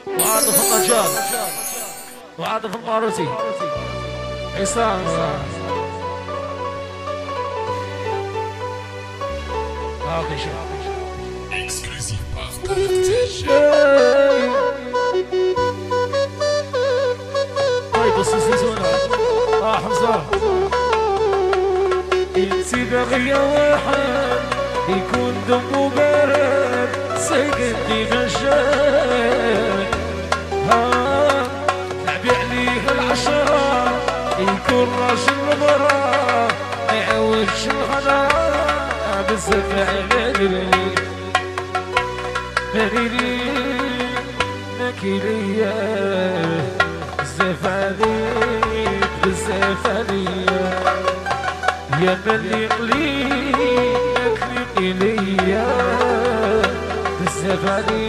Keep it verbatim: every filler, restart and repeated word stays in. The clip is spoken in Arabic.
وعاطف النجار وعاطف الماروتي عصام عاطي شو Exclusive par Cortège. طيب السيسي زونا اه حمزة انتي بغية واحد يكون دمه بارد سيقني مجال ها لعبي عليه العشرة يكون راجل مرة ما يعوجش الغلا بزاف على مالي ماكي ليا بزاف عليك بزاف عليا يا ملي قليل ماكلي ليا بزاف عليك